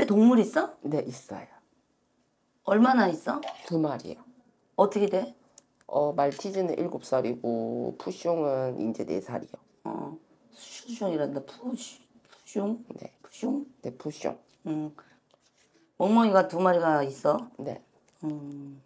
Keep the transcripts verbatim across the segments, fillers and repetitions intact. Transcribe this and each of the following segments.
집에 동물 있어? 네, 있어요. 얼마나 있어? 두 마리요. 어떻게 돼? 어, 말티즈는 일곱 살이고 푸숑은 이제 네 살이요. 어, 푸숑이란다. 푸숑? 푸숑? 네. 푸숑? 네, 푸숑. 음. 멍멍이가 두 마리가 있어? 네. 음.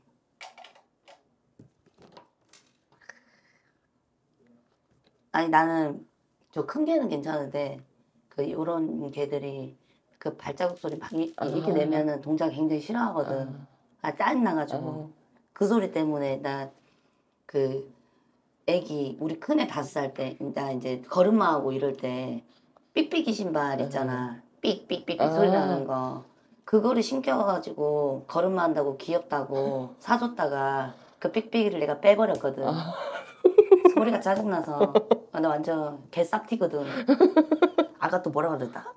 아니 나는 저 큰 개는 괜찮은데 그 요런 개들이 그 발자국 소리 막 이, 이렇게 아. 내면은 동작 굉장히 싫어하거든. 아, 짜증 나가지고 아. 그 소리 때문에 나 그 애기 우리 큰애 다섯 살 때 나 이제 걸음마하고 이럴 때 삑삑이 신발 있잖아. 삑삑삑삑 아. 소리 나는 거 그거를 신겨가지고 걸음마 한다고 귀엽다고 사줬다가 그 삑삑이를 내가 빼버렸거든. 아. 소리가 짜증나서 아, 나 완전 개싹티거든. 아까 또 뭐라 그랬다?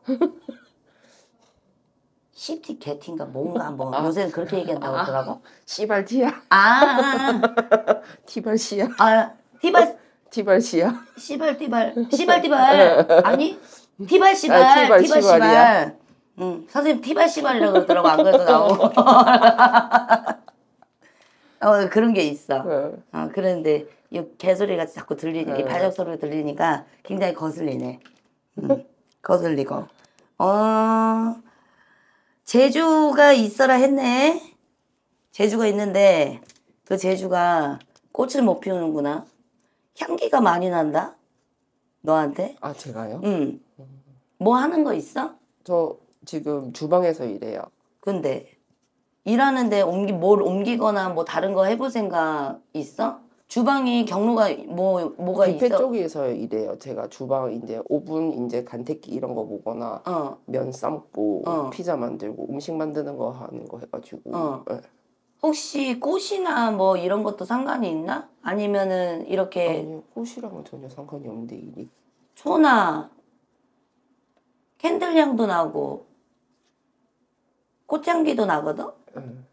시티 개티인가 뭔가 뭐 아. 요새는 그렇게 얘기한다고 아. 하더라고. 씨발티야. 아, 티발씨야. 아, 티발, 티발씨야. 씨발, 티발, 씨발, 티발. 아니, 티발, 씨발, 아, 티발, 티발, 씨발이야. 씨발. 응, 선생님 티발, 씨발이라고 그러더라고. 안 그래도 나오고. 어, 그런 게 있어. 네. 어, 그런데 이 개소리가 자꾸 들리니, 이 네. 발작 소리가 들리니까 굉장히 거슬리네. 음, 거슬리고. 어, 제주가 있어라 했네. 제주가 있는데 그 제주가 꽃을 못 피우는구나. 향기가 많이 난다. 너한테? 아, 제가요? 응. 뭐 하는 거 있어? 저 지금 주방에서 일해요. 근데 일하는데 옮기 뭘 옮기거나 뭐 다른 거 해볼 생각 있어? 주방이 경로가 뭐 뭐가 뷔페 있어? 쪽에서 일해요. 제가 주방 이제 오븐 이제 간택기 이런 거 보거나 어. 면 삶고 어. 피자 만들고 음식 만드는 거 하는 거 해가지고. 어. 네. 혹시 꽃이나 뭐 이런 것도 상관이 있나? 아니면은 이렇게 아니요, 꽃이랑은 전혀 상관이 없는데 일이. 초나 캔들 향도 나고 꽃향기도 나거든? 네.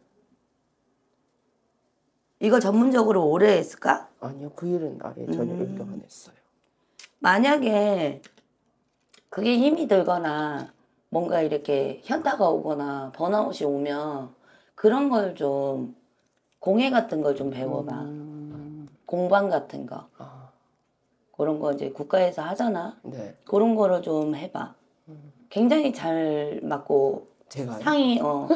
이거 전문적으로 오래 했을까? 아니요, 그 일은 아예 전혀 음. 연결 안 했어요. 만약에 그게 힘이 들거나 뭔가 이렇게 현타가 오거나 번아웃이 오면 그런 걸 좀 공예 같은 걸 좀 배워봐. 음. 공방 같은 거. 아, 그런 거 이제 국가에서 하잖아. 네. 그런 거를 좀 해봐. 음. 굉장히 잘 맞고 제가요? 상이 어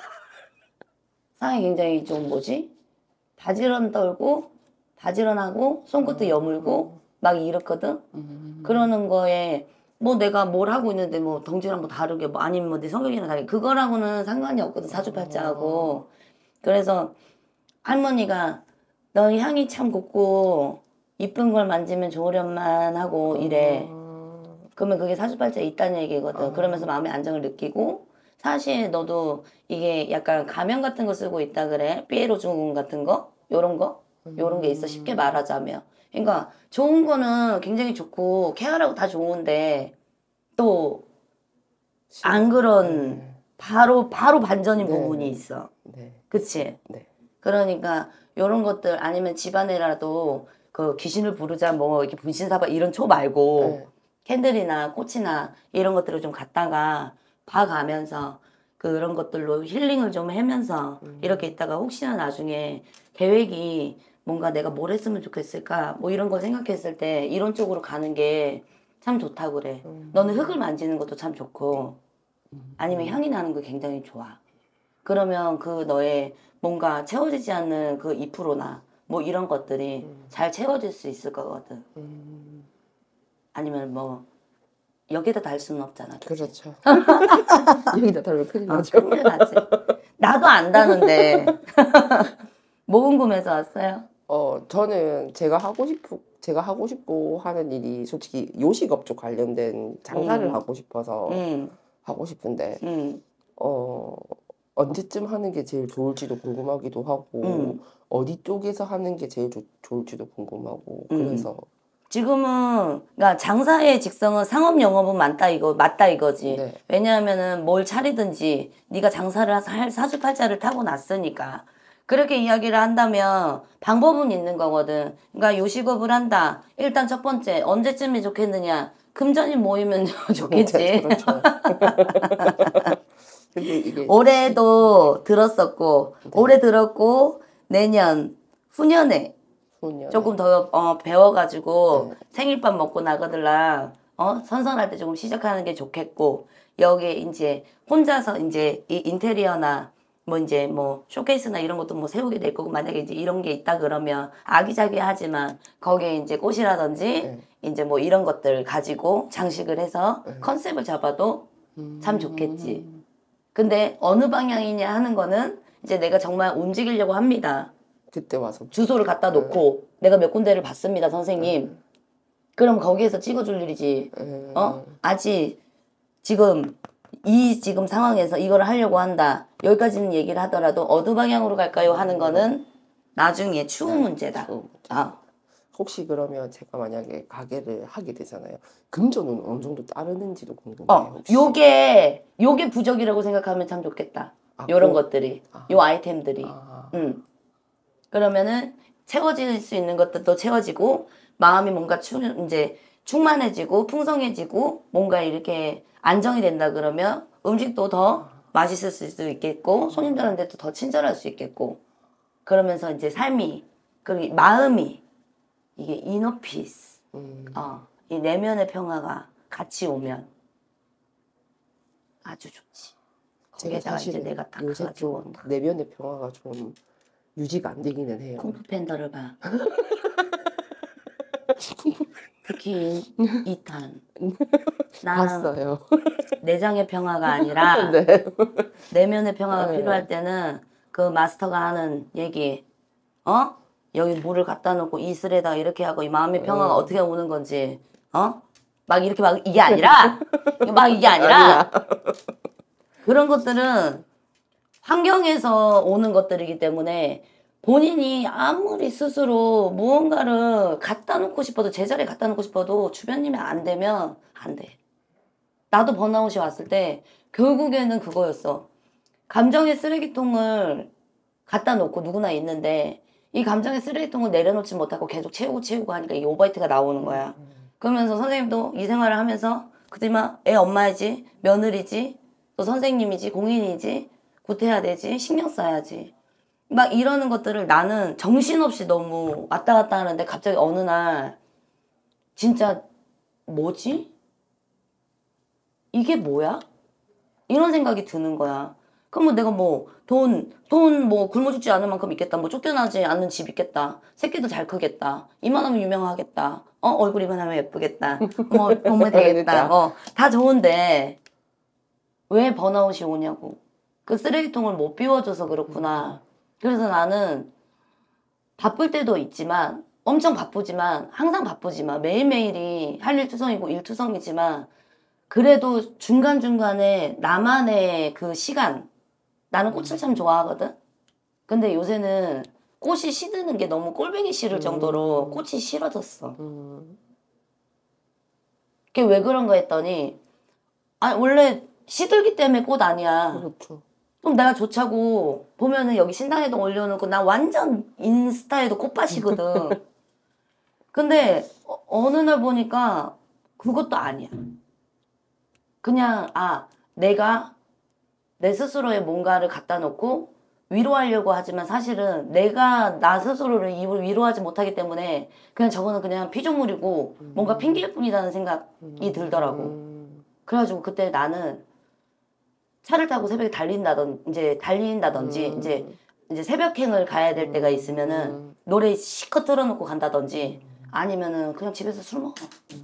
상이 굉장히 좀 뭐지? 바지런 떨고 바지런하고 손끝도 음. 여물고 막 이렇거든. 음. 그러는 거에 뭐 내가 뭘 하고 있는데 뭐 덩치랑 뭐 다르게 뭐 아니면 뭐 내 성격이랑 다르게 그거랑은 상관이 없거든. 사주팔자하고. 그래서 할머니가 너 향이 참 곱고 이쁜 걸 만지면 좋으련만 하고 이래. 아. 그러면 그게 사주팔자에 있다는 얘기거든. 아. 그러면서 마음의 안정을 느끼고 사실 너도 이게 약간 가면 같은 거 쓰고 있다 그래. 삐에로 증후군 같은 거? 요런 거? 요런 게 있어. 쉽게 말하자면. 그러니까 좋은 거는 굉장히 좋고 케어라고 다 좋은데 또 안 그런 네. 바로 바로 반전인 네. 부분이 있어. 네. 그치? 네. 그러니까 요런 것들 아니면 집안에라도 그 귀신을 부르자 뭐 이렇게 분신사바 이런 초 말고 네. 캔들이나 꽃이나 이런 것들을 좀 갖다가 봐가면서 그런 것들로 힐링을 좀 하면서 음. 이렇게 있다가 혹시나 나중에 계획이 뭔가 내가 뭘 했으면 좋겠을까 뭐 이런 걸 생각했을 때 이런 쪽으로 가는 게 참 좋다고 그래. 음. 너는 흙을 만지는 것도 참 좋고 아니면 향이 나는 거 굉장히 좋아. 그러면 그 너의 뭔가 채워지지 않는 그 이 퍼센트나 뭐 이런 것들이 음. 잘 채워질 수 있을 거거든. 음. 아니면 뭐 여기다 달 수는 없잖아. 그치? 그렇죠. 여기다 달면 큰일 어, 나죠. 큰일 나지. 나도 안다는데. 뭐 궁금해서 왔어요? 어, 저는 제가 하고 싶고 제가 하고 싶고 하는 일이 솔직히 요식업 쪽 관련된 장사를 음. 하고 싶어서 응, 하고 싶은데 응, 어, 언제쯤 하는 게 제일 좋을지도 궁금하기도 하고 응. 어디 쪽에서 하는 게 제일 좋, 좋을지도 궁금하고 음. 그래서 지금은 그러니까 장사의 직성은 상업 영업은 맞다 이거 맞다 이거지. 네. 왜냐하면은 뭘 차리든지 네가 장사를 할 사주팔자를 타고 났으니까 그렇게 이야기를 한다면 방법은 있는 거거든. 그러니까 요식업을 한다. 일단 첫 번째 언제쯤이 좋겠느냐. 금전이 모이면 좋겠지. 그렇죠. 근데 이게 올해도 들었었고 네. 올해 들었고 내년 후년에 소녀. 조금 더 어, 배워가지고 네. 생일밥 먹고 나가들라 어 선선할 때 조금 시작하는 게 좋겠고 여기에 이제 혼자서 이제 이 인테리어나 뭐 이제 뭐 쇼케이스나 이런 것도 뭐 세우게 될 거고 만약에 이제 이런 게 있다 그러면 아기자기하지만 거기에 이제 꽃이라든지 네. 이제 뭐 이런 것들 가지고 장식을 해서 네. 컨셉을 잡아도 참 음. 좋겠지. 근데 어느 방향이냐 하는 거는 이제 내가 정말 움직이려고 합니다. 그때 와서 주소를 갖다 놓고 내가 몇 군데를 봤습니다, 선생님. 그럼 거기에서 찍어줄 일이지. 음. 어? 아직 지금 이 지금 상황에서 이걸 하려고 한다. 여기까지는 얘기를 하더라도 어느 방향으로 갈까요 하는 거는 나중에 추후 문제다. 추후. 아, 혹시 그러면 제가 만약에 가게를 하게 되잖아요. 금전은 어느 정도 따르는지도 궁금해요. 어, 혹시. 요게 요게 부적이라고 생각하면 참 좋겠다. 아, 요런 그- 것들이, 아. 요 아이템들이. 아. 음. 그러면은 채워질 수 있는 것들도 채워지고 마음이 뭔가 충 이제 충만해지고 풍성해지고 뭔가 이렇게 안정이 된다 그러면 음식도 더 맛있을 수도 있겠고 손님들한테도 더 친절할 수 있겠고 그러면서 이제 삶이 그리고 마음이 이게 이너 피스 음. 어, 이 내면의 평화가 같이 오면 아주 좋지. 제가 거기에다가 이제 사실은 내가 딱 요새 가가지고 좀 내면의 평화가 좀 유지가 안 되기는 해요. 쿵푸 팬더를 봐. 특히 이 탄. 나는 봤어요. 내장의 평화가 아니라 네. 내면의 평화가 네. 필요할 때는 그 마스터가 하는 얘기, 어? 여기 물을 갖다 놓고 이슬에다가 이렇게 하고 이 마음의 평화가 음. 어떻게 오는 건지, 어? 막 이렇게 막 이게 아니라, 막 이게 아니라 그런 것들은 환경에서 오는 것들이기 때문에 본인이 아무리 스스로 무언가를 갖다 놓고 싶어도 제자리에 갖다 놓고 싶어도 주변님이 안 되면 안 돼. 나도 번아웃이 왔을 때 결국에는 그거였어. 감정의 쓰레기통을 갖다 놓고 누구나 있는데 이 감정의 쓰레기통을 내려놓지 못하고 계속 채우고 채우고 하니까 이 오버히트가 나오는 거야. 그러면서 선생님도 이 생활을 하면서 그지만 애 엄마이지 며느리지 또 선생님이지 공인이지 구태해야 되지 신경 써야지 막 이러는 것들을 나는 정신없이 너무 왔다 갔다 하는데 갑자기 어느 날 진짜 뭐지? 이게 뭐야? 이런 생각이 드는 거야. 그럼 뭐 내가 뭐 돈, 돈 뭐 굶어 죽지 않을 만큼 있겠다. 뭐 쫓겨나지 않는 집 있겠다. 새끼도 잘 크겠다. 이만하면 유명하겠다. 어, 얼굴 이만하면 예쁘겠다. 뭐 보면 되겠다. 어, 다 좋은데 왜 번아웃이 오냐고. 그 쓰레기통을 못 비워줘서 그렇구나. 그래서 나는 바쁠 때도 있지만 엄청 바쁘지만 항상 바쁘지만 매일매일이 할 일 투성이고 일 투성이지만 그래도 중간중간에 나만의 그 시간 나는 꽃을 참 좋아하거든. 근데 요새는 꽃이 시드는 게 너무 꼴보기 싫을 정도로 꽃이 싫어졌어. 음. 그게 왜 그런가 했더니 아 원래 시들기 때문에 꽃 아니야. 그렇죠. 그럼 내가 좋자고 보면은 여기 신당에도 올려놓고 나 완전 인스타에도 꽃밭이거든. 근데 어, 어느 날 보니까 그것도 아니야. 그냥 아 내가 내 스스로의 뭔가를 갖다 놓고 위로하려고 하지만 사실은 내가 나 스스로를 입을 위로하지 못하기 때문에 그냥 저거는 그냥 피조물이고 뭔가 핑계일 뿐이라는 생각이 들더라고. 음. 그래가지고 그때 나는 차를 타고 새벽에 달린다던 이제 달린다든지 음. 이제 이제 새벽행을 가야 될 때가 있으면은 음. 노래 시컷 틀어놓고 간다든지 아니면은 그냥 집에서 술 먹어.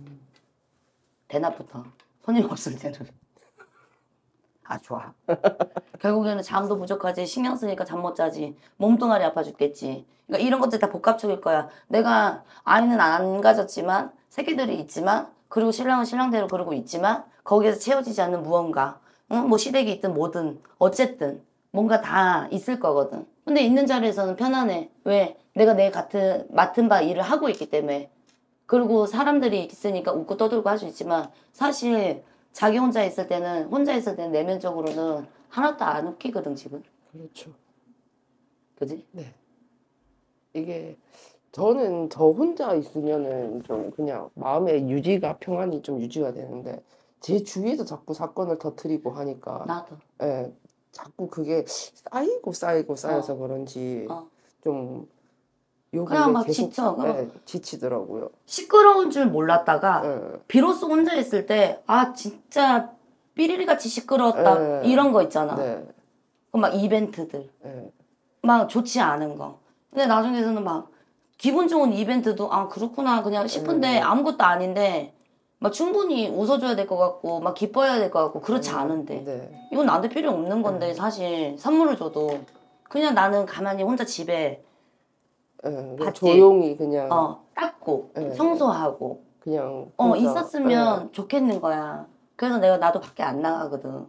대낮부터 손님 없을 때는. 아 좋아. 결국에는 잠도 부족하지 신경 쓰니까 잠 못 자지 몸뚱아리 아파 죽겠지. 그러니까 이런 것들 다 복합적일 거야. 내가 아이는 안 가졌지만 새끼들이 있지만 그리고 신랑은 신랑대로 그러고 있지만 거기에서 채워지지 않는 무언가 응? 뭐 시댁이 있든 뭐든 어쨌든 뭔가 다 있을 거거든. 근데 있는 자리에서는 편안해. 왜? 내가 내 같은 맡은 바 일을 하고 있기 때문에. 그리고 사람들이 있으니까 웃고 떠들고 할 수 있지만 사실 자기 혼자 있을 때는 혼자 있을 때는 내면적으로는 하나도 안 웃기거든 지금. 그렇죠. 그지? 네. 이게 저는 저 혼자 있으면은 좀 그냥 마음의 유지가 평안이 좀 유지가 되는데 제 주위에서 자꾸 사건을 터뜨리고 하니까 나도. 예, 자꾸 그게 쌓이고 쌓이고 쌓여서 어, 그런지 어. 좀 요 그냥 근래 막 계속 지쳐. 그럼 예, 지치더라고요. 시끄러운 줄 몰랐다가 예, 비로소 혼자 있을 때, 아, 진짜 삐리리같이 시끄러웠다. 예, 이런 거 있잖아. 네, 그럼 막 이벤트들. 예, 막 좋지 않은 거. 근데 나중에서는 막 기분 좋은 이벤트도 아, 그렇구나. 그냥 싶은데 예, 아무것도 아닌데 막 충분히 웃어줘야 될 것 같고 막 기뻐해야 될 것 같고 그렇지 예, 않은데 네, 이건 나한테 필요 없는 건데 예, 사실 선물을 줘도 그냥 나는 가만히 혼자 집에 예, 그냥 봤지. 조용히 그냥 어, 닦고 예, 청소하고 그냥 어, 혼자 예, 있었으면 좋겠는 거야. 그래서 내가 나도 밖에 안 나가거든.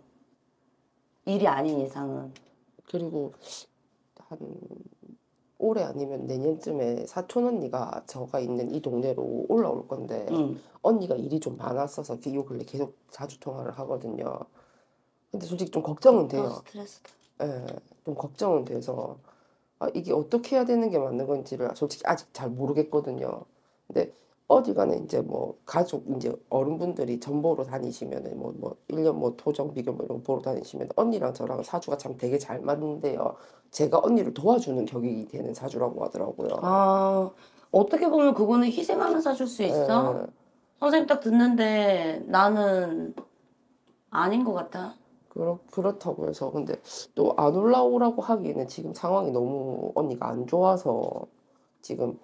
일이 아닌 이상은. 그리고 한 올해 아니면 내년쯤에 사촌 언니가 저가 있는 이 동네로 올라올 건데 응. 언니가 일이 좀 많았어서 요 근래 계속 자주 통화를 하거든요. 근데 솔직히 좀 걱정은 또 돼요. 스트레스다. 예, 좀 걱정은 돼서 아, 이게 어떻게 해야 되는 게 맞는 건지를 솔직히 아직 잘 모르겠거든요. 근데 어디 가는 이제 뭐 가족 이제 어른분들이 전 보러 다니시면은 뭐 뭐 일 년 뭐 토정 비교 뭐 이런 거 보러 다니시면 언니랑 저랑 사주가 참 되게 잘 맞는데요. 제가 언니를 도와주는 격이 되는 사주라고 하더라고요. 아, 어떻게 보면 그거는 희생하면서 해줄 수 있어? 예, 선생님 딱 듣는데 나는 아닌 것 같아. 그렇, 그렇다고 해서 근데 또 안 올라오라고 하기에는 지금 상황이 너무 언니가 안 좋아서 지금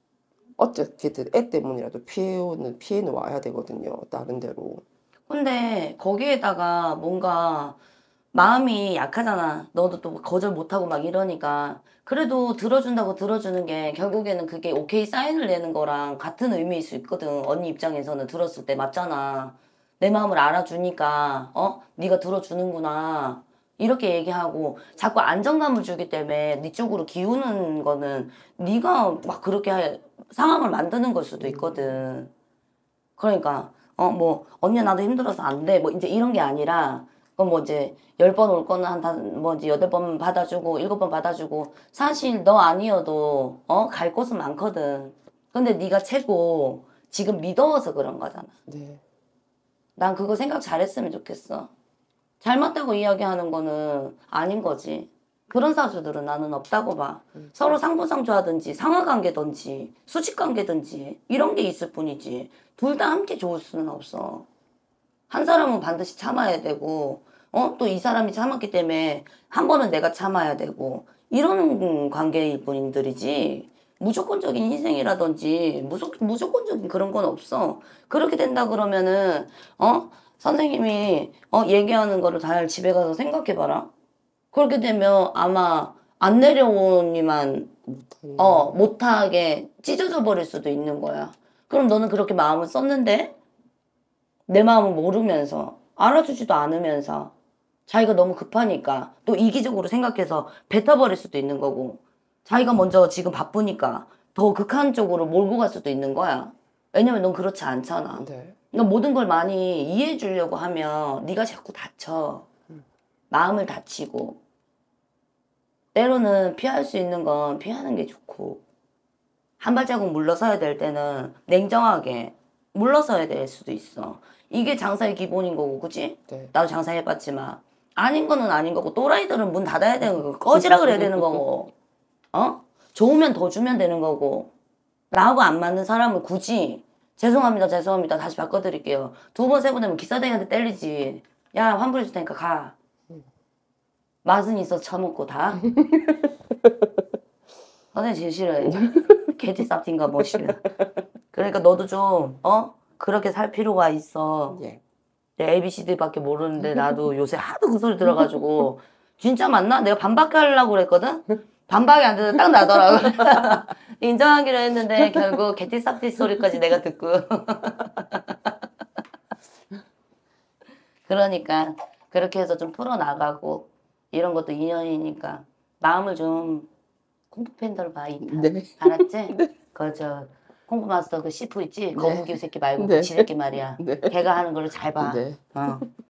어쨌든 애 때문이라도 피해는 피해는 와야 되거든요. 다른 데로. 근데 거기에다가 뭔가 마음이 약하잖아. 너도 또 거절 못하고 막 이러니까. 그래도 들어준다고 들어주는 게 결국에는 그게 오케이 사인을 내는 거랑 같은 의미일 수 있거든. 언니 입장에서는 들었을 때 맞잖아. 내 마음을 알아주니까 어? 네가 들어주는구나. 이렇게 얘기하고 자꾸 안정감을 주기 때문에 네 쪽으로 기우는 거는 네가 막 그렇게 할- 상황을 만드는 걸 수도 있거든. 그러니까 어 뭐 언니야 나도 힘들어서 안 돼 뭐 이제 이런 게 아니라 그럼 뭐 이제 열 번 올 거는 한뭐 이제 여덟 번 받아주고 일곱 번 받아주고 사실 너 아니어도 어 갈 곳은 많거든. 근데 네가 최고 지금 믿어서 그런 거잖아. 네. 난 그거 생각 잘했으면 좋겠어. 잘못다고 이야기하는 거는 아닌 거지. 그런 사주들은 나는 없다고 봐. 서로 상부상조하든지 상하관계든지 수직관계든지 이런 게 있을 뿐이지. 둘 다 함께 좋을 수는 없어. 한 사람은 반드시 참아야 되고, 어? 또 이 사람이 참았기 때문에 한 번은 내가 참아야 되고, 이런 관계일 뿐들이지. 무조건적인 희생이라든지, 무조, 무조건적인 그런 건 없어. 그렇게 된다 그러면은, 어? 선생님이, 어? 얘기하는 거를 잘 집에 가서 생각해봐라. 그렇게 되면 아마 안 내려오니만, 어, 못하는. 못하게 찢어져 버릴 수도 있는 거야. 그럼 너는 그렇게 마음을 썼는데, 내 마음을 모르면서 알아주지도 않으면서 자기가 너무 급하니까 또 이기적으로 생각해서 뱉어버릴 수도 있는 거고 자기가 먼저 지금 바쁘니까 더 극한 쪽으로 몰고 갈 수도 있는 거야. 왜냐면 넌 그렇지 않잖아. 네. 그러니까 모든 걸 많이 이해해 주려고 하면 네가 자꾸 다쳐. 마음을 다치고 때로는 피할 수 있는 건 피하는 게 좋고 한 발자국 물러서야 될 때는 냉정하게 물러서야 될 수도 있어. 이게 장사의 기본인 거고, 그치? 네. 나도 장사해봤지만. 아닌 거는 아닌 거고, 또라이들은 문 닫아야 되는 거고, 꺼지라 그래야 되는 거고, 어? 좋으면 더 주면 되는 거고, 나하고 안 맞는 사람을 굳이, 죄송합니다, 죄송합니다, 다시 바꿔드릴게요. 두 번, 세 번 되면 기사대기한테 때리지. 야, 환불해 줄 테니까 가. 맛은 있어 처먹고 다. 선생님 제일 싫어해. 개티 쌉틴가 뭐 싫어. 그러니까 너도 좀, 어? 그렇게 살 필요가 있어. 예. 내 에이비씨디밖에 모르는데 나도 요새 하도 그 소리 들어가지고 진짜 맞나? 내가 반박해 하려고 그랬거든? 반박이 안 돼서 딱 나더라고. 인정하기로 했는데 결국 개티 쌉티 소리까지 내가 듣고. 그러니까 그렇게 해서 좀 풀어나가고 이런 것도 인연이니까 마음을 좀 콩푸 팬더로 봐, 이타. 네. 알았지? 그, 저, 콩푸 마스터 그 시프 있지? 네. 거북이 새끼 말고 그 네. 지새끼 말이야. 네. 걔가 하는 거를 잘 봐. 네. 어.